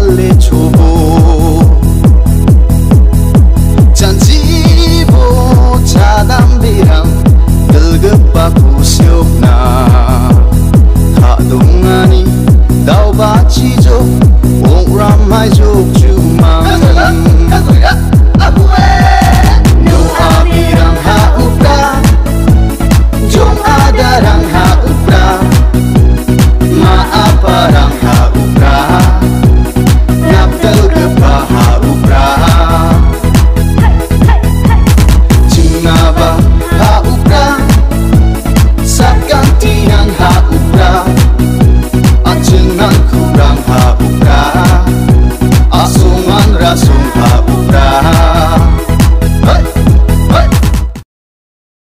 le coba janji bocah dambirang gelgepaku siokna tak dongani dau baci jo wong ramai jok cuma no abirang ha upra jong adarang ha upra maaparang ha upra naptel gepa ha upra jingaba ha upra sakantian ha upra ajengan kurang ha upra asungan rasun